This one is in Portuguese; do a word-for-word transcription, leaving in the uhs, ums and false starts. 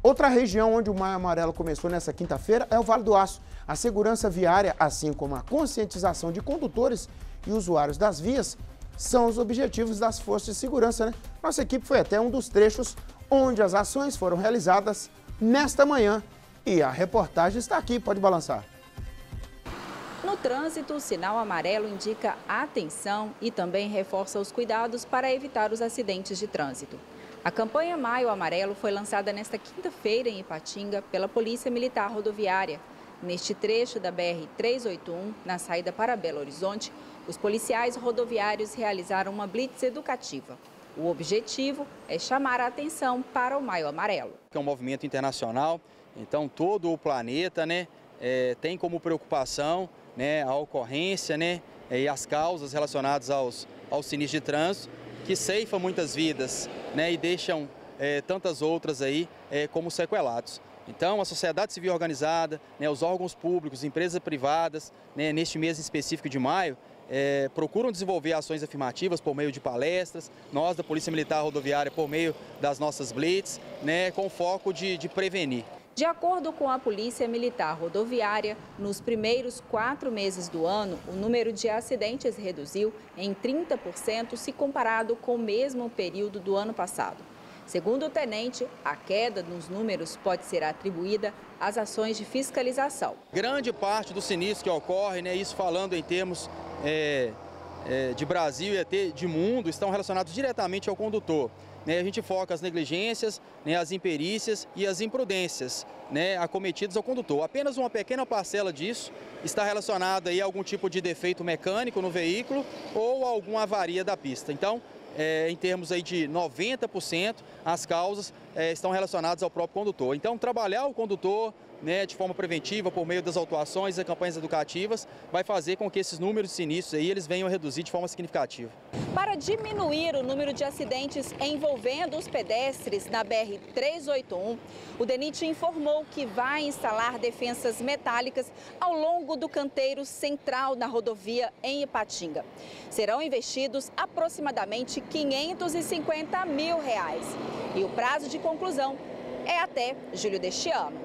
Outra região onde o Maio Amarelo começou nessa quinta-feira é o Vale do Aço. A segurança viária, assim como a conscientização de condutores e usuários das vias, são os objetivos das forças de segurança, né? Nossa equipe foi até um dos trechos onde as ações foram realizadas nesta manhã. E a reportagem está aqui, pode balançar. No trânsito, o sinal amarelo indica atenção e também reforça os cuidados para evitar os acidentes de trânsito. A campanha Maio Amarelo foi lançada nesta quinta-feira em Ipatinga pela Polícia Militar Rodoviária. Neste trecho da B R trezentos e oitenta e um, na saída para Belo Horizonte, os policiais rodoviários realizaram uma blitz educativa. O objetivo é chamar a atenção para o Maio Amarelo. É um movimento internacional, então todo o planeta, né, é, tem como preocupação, né, a ocorrência, né, e as causas relacionadas aos, aos sinistros de trânsito, que ceifam muitas vidas, né, e deixam é, tantas outras aí é, como sequelados. Então, a sociedade civil organizada, né, os órgãos públicos, empresas privadas, né, neste mês específico de maio, é, procuram desenvolver ações afirmativas por meio de palestras, nós da Polícia Militar Rodoviária por meio das nossas blitz, né, com foco de, de prevenir. De acordo com a Polícia Militar Rodoviária, nos primeiros quatro meses do ano, o número de acidentes reduziu em trinta por cento se comparado com o mesmo período do ano passado. Segundo o tenente, a queda nos números pode ser atribuída às ações de fiscalização. Grande parte dos sinistros que ocorrem, né, isso falando em termos é, é, de Brasil e até de mundo, estão relacionados diretamente ao condutor. A gente foca as negligências, né, as imperícias e as imprudências, né, acometidas ao condutor. Apenas uma pequena parcela disso está relacionada aí a algum tipo de defeito mecânico no veículo ou alguma avaria da pista. Então, é, em termos aí de noventa por cento, as causas é, estão relacionadas ao próprio condutor. Então, trabalhar o condutor, né, de forma preventiva, por meio das autuações e campanhas educativas, vai fazer com que esses números de sinistros aí, eles venham a reduzir de forma significativa. Para diminuir o número de acidentes envolvendo os pedestres na B R trezentos e oitenta e um, o DENIT informou que vai instalar defensas metálicas ao longo do canteiro central na rodovia em Ipatinga. Serão investidos aproximadamente quinhentos e cinquenta mil reais. E o prazo de conclusão é até julho deste ano.